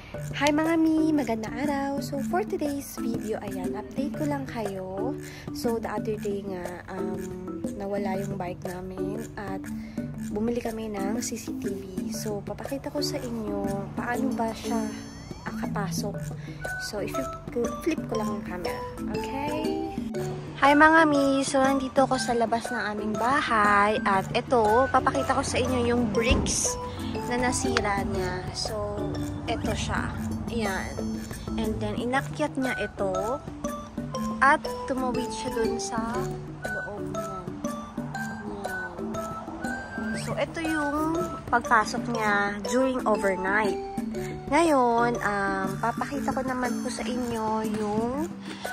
Hi mga mi! Magandang araw! So for today's video, ayan, update ko lang kayo. So the other day nga, nawala yung bike namin at bumili kami ng CCTV. So papakita ko sa inyo paano ba siya akapasok. So if you flip ko lang yung camera. Okay? Hi mga mi! So nandito ako sa labas ng aming bahay at ito, papakita ko sa inyo yung bricks na nasira niya. So ito siya. Ayan. And then, inakyat niya ito. At tumawid siya dun sa loob niya. Ayan. So, ito yung pagpasok niya during overnight. Ngayon, papakita ko naman po sa inyo yung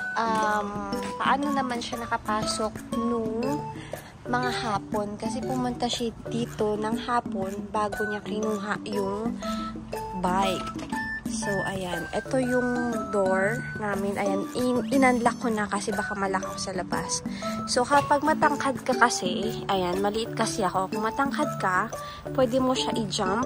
paano naman siya nakapasok nung mga hapon. Kasi pumunta siya dito ng hapon bago niya kinuha yung bike. So, ayan. Ito yung door namin. Ayan. Inunlock ko na kasi baka malak ako sa labas. So, kapag matangkad ka kasi, ayan, maliit kasi ako. Kung matangkad ka, pwede mo siya i-jump.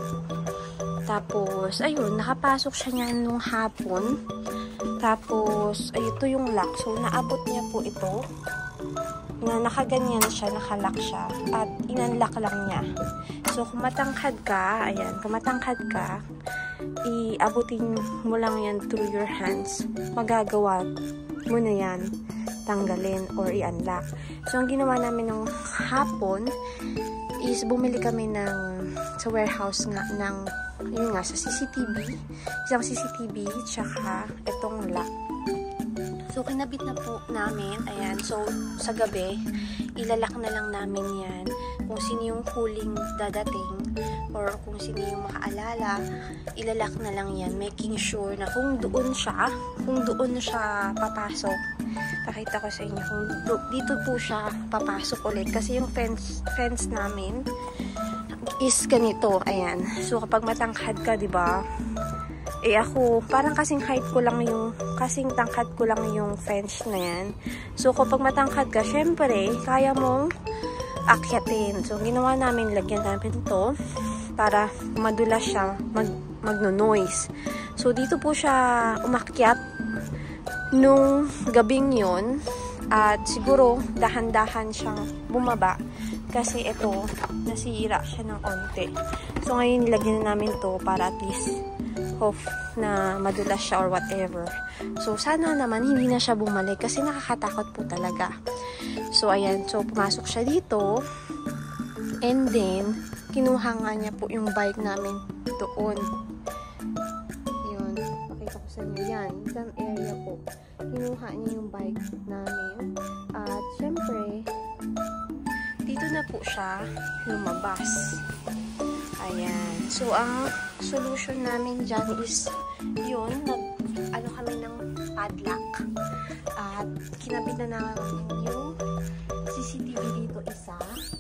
Tapos, ayun, nakapasok siya niyan nung hapon. Tapos, ay, ito yung lock. So, naabot niya po ito. Na nakaganyan siya, nakalock siya. At inunlock lang niya. So, kung matangkad ka, ayan, kung matangkad ka, iabutin mo lang yan through your hands. Magagawa mo na yan tanggalin or i-unlock. So, ang ginawa namin ng hapon is bumili kami sa warehouse nga ng yun nga, sa CCTV. Isang CCTV, tsaka itong lock. So, kinabit na po namin. Ayan. So, sa gabi, ilalak na lang namin yan. Kung sino yung huling dadating or kung sino yung makaalala, ilalak na lang yan. Making sure na kung doon siya papasok. Pakita ko sa inyo kung dito po siya papasok ulit. Kasi yung fence namin is ganito. Ayan. So, kapag matangkad ka, diba? Eh ako, parang kasing tangkad ko lang yung fence na yan. So, kapag matangkad ka, syempre, kaya mong akyatin. So, ginawa namin, lagyan namin ito para madulas siya, magno-noise. So, dito po siya umakyat nung gabing yun. At siguro, dahan-dahan siyang bumaba. Kasi ito, nasira siya ng onte. So, ngayon, nilagyan na namin to para at least hope na madulas siya or whatever. So, sana naman hindi na siya bumalik kasi nakakatakot po talaga. So, ayan. So, pumasok siya dito. And then, kinuha nga niya po yung bike namin doon. Yun. Pakita ko sa inyo. Yan. Isang area po. Kinuha niya yung bike namin. At, syempre, dito na po siya lumabas. Ayan. So, ang solution namin dyan is yun, ano kami ng padlock. At kinabit na namin yung CCTV dito isa.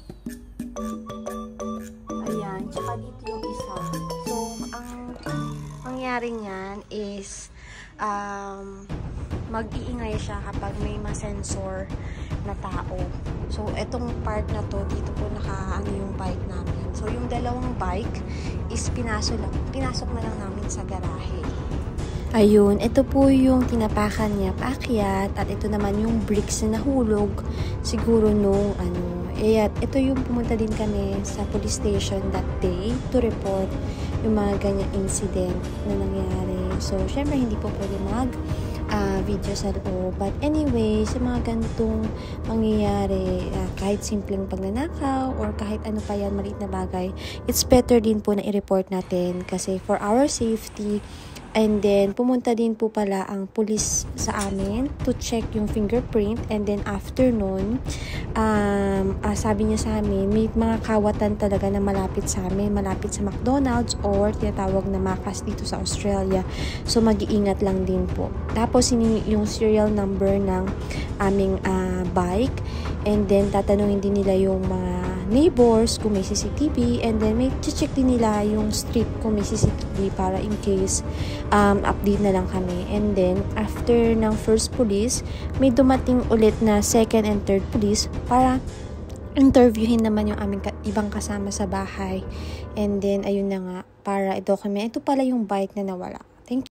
Ayan. Tsaka dito yung isa. So, ang mangyari niyan is mag-iingay siya kapag may ma-sensor na tao. So, etong part na to, dito po nakaano yung bike namin. So, yung dalawang bike is pinasok na lang namin sa garahe. Ayun, ito po yung tinapakan niya paakyat at ito naman yung bricks na nahulog siguro nung ito yung pumunta din kami sa police station that day to report yung mga ganyang incident na nangyari. So, syempre hindi po pwede video sa loob. But anyway, sa mga ganitong mangyayari, kahit simpleng pagnanakaw or kahit ano pa yan, maliit na bagay, it's better din po na i-report natin kasi for our safety. And then, pumunta din po pala ang police sa amin to check yung fingerprint. And then, after nun, sabi niya sa amin, may mga kawatan talaga na malapit sa amin, malapit sa McDonald's or tinatawag na Macas dito sa Australia. So, mag-iingat lang din po. Tapos, yung serial number ng aming bike. And then, tatanungin din nila yung mga neighbors kung may CCTV. And then, may check din nila yung street kung may CCTV para in case update na lang kami. And then, after ng first police, may dumating ulit na second and third police para interviewin naman yung aming ibang kasama sa bahay. And then, ayun na nga, para i-document. Ito pala yung bike na nawala. Thank